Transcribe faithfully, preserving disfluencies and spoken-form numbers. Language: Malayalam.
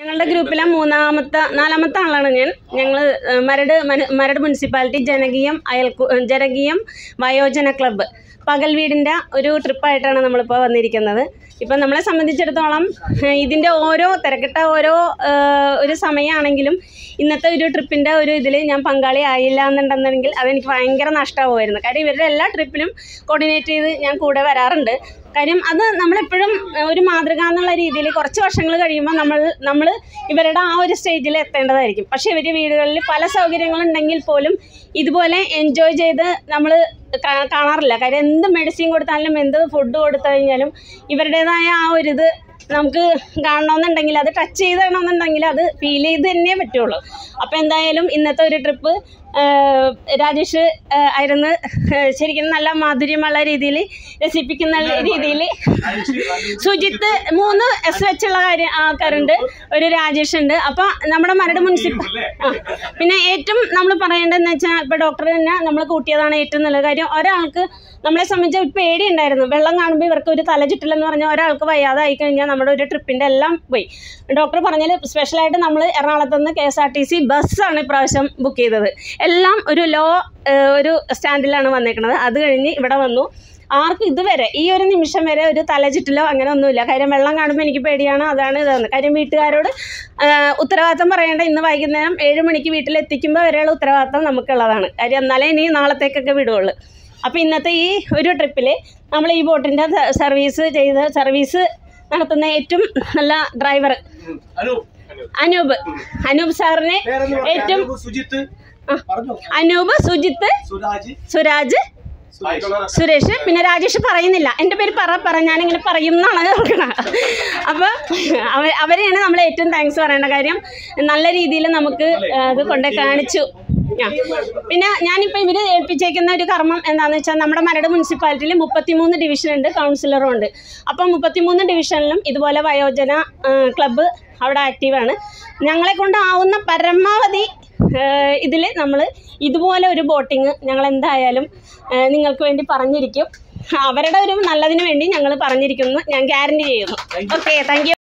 ഞങ്ങളുടെ ഗ്രൂപ്പിലെ മൂന്നാമത്തെ നാലാമത്തെ ആളാണ് ഞാൻ. ഞങ്ങൾ മരട് മരട് മുനിസിപ്പാലിറ്റി ജനകീയം അയൽക്കു ജനകീയം വയോജന ക്ലബ്ബ് പകൽ വീടിൻ്റെ ഒരു ട്രിപ്പായിട്ടാണ് നമ്മളിപ്പോൾ വന്നിരിക്കുന്നത്. ഇപ്പം നമ്മളെ സംബന്ധിച്ചിടത്തോളം ഇതിൻ്റെ ഓരോ തിരക്കിട്ട ഓരോ ഒരു സമയമാണെങ്കിലും ഇന്നത്തെ ഒരു ട്രിപ്പിൻ്റെ ഒരു ഇതിൽ ഞാൻ പങ്കാളി ആയില്ല എന്നുണ്ടെന്നുണ്ടെങ്കിൽ അതെനിക്ക് ഭയങ്കര നഷ്ടമാവുമായിരുന്നു. കാര്യം ഇവരുടെ എല്ലാ ട്രിപ്പിലും കോർഡിനേറ്റ് ചെയ്ത് ഞാൻ കൂടെ വരാറുണ്ട്. കാര്യം അത് നമ്മളെപ്പോഴും ഒരു മാതൃക എന്നുള്ള രീതിയിൽ കുറച്ച് വർഷങ്ങൾ കഴിയുമ്പോൾ നമ്മൾ നമ്മൾ ഇവരുടെ ആ ഒരു സ്റ്റേജിൽ എത്തേണ്ടതായിരിക്കും. പക്ഷേ ഇവർ വീടുകളിൽ പല സൗകര്യങ്ങളുണ്ടെങ്കിൽ പോലും ഇതുപോലെ എൻജോയ് ചെയ്ത് നമ്മൾ കാണാറില്ല. കാര്യം എന്ത് മെഡിസിൻ കൊടുത്താലും എന്ത് ഫുഡ് കൊടുത്തു കഴിഞ്ഞാലും ഇവരുടേതായ ആ ഒരു ഇത് നമുക്ക് കാണണമെന്നുണ്ടെങ്കിൽ അത് ടച്ച് ചെയ്ത് കാണണമെന്നുണ്ടെങ്കിൽ അത് ഫീൽ ചെയ്ത് തന്നെ പറ്റുള്ളൂ. അപ്പോൾ എന്തായാലും ഇന്നത്തെ ഒരു ട്രിപ്പ് രാജേഷ് ആയിരുന്നു ശരിക്കും നല്ല മാധുര്യമുള്ള രീതിയിൽ രസിപ്പിക്കുന്ന രീതിയിൽ. സുജിത്ത് മൂന്ന് എസ് വെച്ചുള്ള കാര്യം ആൾക്കാരുണ്ട്, ഒരു രാജേഷ് ഉണ്ട്. അപ്പോൾ നമ്മുടെ മരട് മുനിസിപ്പൽ ആ പിന്നെ ഏറ്റവും നമ്മൾ പറയേണ്ടതെന്ന് വെച്ചാൽ ഇപ്പോൾ ഡോക്ടർ തന്നെ നമ്മൾ കൂട്ടിയതാണ് ഏറ്റവും നല്ല കാര്യം. ഒരാൾക്ക് നമ്മളെ സംബന്ധിച്ച് ഒരു പേടിയുണ്ടായിരുന്നു, വെള്ളം കാണുമ്പോൾ ഇവർക്ക് ഒരു തല ചുറ്റില്ലെന്ന് പറഞ്ഞാൽ ഒരാൾക്ക് വയ്യാതെ ആയി കഴിഞ്ഞാൽ നമ്മുടെ ഒരു ട്രിപ്പിൻ്റെ എല്ലാം പോയി. ഡോക്ടർ പറഞ്ഞാൽ സ്പെഷ്യലായിട്ട് നമ്മൾ എറണാകുളത്ത് നിന്ന് K S R T C ബസ്സാണ് ഇപ്രാവശ്യം ബുക്ക് ചെയ്തത്. എല്ലാം ഒരു ലോ ഒരു സ്റ്റാൻഡിലാണ് വന്നേക്കുന്നത്. അത് കഴിഞ്ഞ് ഇവിടെ വന്നു. ആർക്കും ഇതുവരെ ഈ ഒരു നിമിഷം വരെ ഒരു തലചുറ്റിലോ അങ്ങനെ ഒന്നുമില്ല. കാര്യം വെള്ളം കാണുമ്പോൾ എനിക്ക് പേടിയാണ്, അതാണ് ഇതാണ്. കാര്യം വീട്ടുകാരോട് ഉത്തരവാദിത്തം പറയേണ്ട ഇന്ന് വൈകുന്നേരം ഏഴ് മണിക്ക് വീട്ടിലെത്തിക്കുമ്പോൾ വരെയുള്ള ഉത്തരവാദിത്തം നമുക്കുള്ളതാണ്. കാര്യം എന്നാലേ ഇനി നാളത്തേക്കൊക്കെ വിടുകയുള്ളൂ. അപ്പോൾ ഇന്നത്തെ ഈ ഒരു ട്രിപ്പിൽ നമ്മൾ ഈ ബോട്ടിൻ്റെ സർവീസ് ചെയ്ത് സർവീസ് നടത്തുന്ന ഏറ്റവും നല്ല ഡ്രൈവർ അനൂപ് അനൂപ് സാറിനെ ഏറ്റവും അനൂപ് സുജിത്ത് സുരാജ് സുരേഷ് പിന്നെ രാജേഷ് പറയുന്നില്ല. എൻ്റെ പേര് പറ പറ ഞാനിങ്ങനെ പറയും എന്നാണ് കേൾക്കണം. അപ്പോൾ അവ അവരെയാണ് നമ്മൾ ഏറ്റവും താങ്ക്സ് പറയേണ്ട. കാര്യം നല്ല രീതിയിൽ നമുക്ക് അത് കൊണ്ടേ കാണിച്ചു. പിന്നെ ഞാനിപ്പോൾ ഇവർ ഏൽപ്പിച്ചേക്കുന്ന ഒരു കർമ്മം എന്താണെന്ന് വെച്ചാൽ നമ്മുടെ മരട് മുനിസിപ്പാലിറ്റിയിൽ മുപ്പത്തിമൂന്ന് ഡിവിഷനുണ്ട്, കൗൺസിലറും ഉണ്ട്. അപ്പം മുപ്പത്തിമൂന്ന് ഡിവിഷനിലും ഇതുപോലെ വയോജന ക്ലബ്ബ് അവിടെ ആക്റ്റീവാണ്. ഞങ്ങളെ കൊണ്ടാവുന്ന പരമാവധി ഇതിൽ നമ്മൾ ഇതുപോലെ ഒരു ബോട്ടിങ് ഞങ്ങൾ എന്തായാലും നിങ്ങൾക്ക് വേണ്ടി പറഞ്ഞിരിക്കും. അവരുടെ ഒരു നല്ലതിന് വേണ്ടി ഞങ്ങൾ പറഞ്ഞിരിക്കുന്നു, ഞാൻ ഗ്യാരണ്ടി ചെയ്യുന്നു. Okay, thank U.